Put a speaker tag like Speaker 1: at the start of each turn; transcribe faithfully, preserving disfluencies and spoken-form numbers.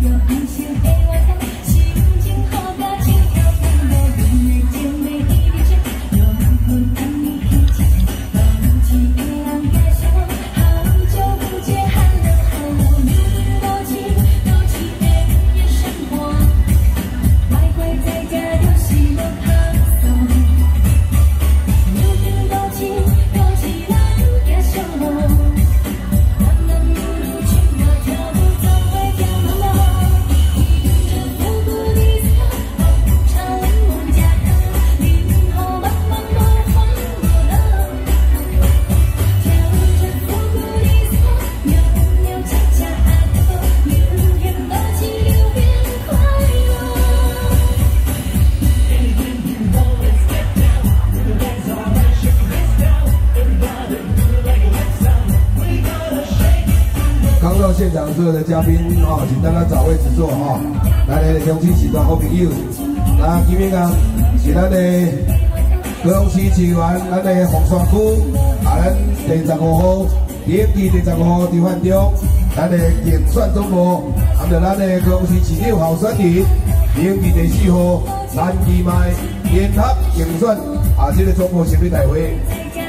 Speaker 1: 现场所有的嘉宾哦，请大家找位置坐哈。咱的乡亲时代好朋友，那今天啊是咱的高雄市市员，咱的凤山区啊，咱第十五号，第一期第十五号伫范中，咱的竞选总部，含着咱的高雄市市六号选人，第一期第四号南义迈联合竞选啊，这个总部成立大会。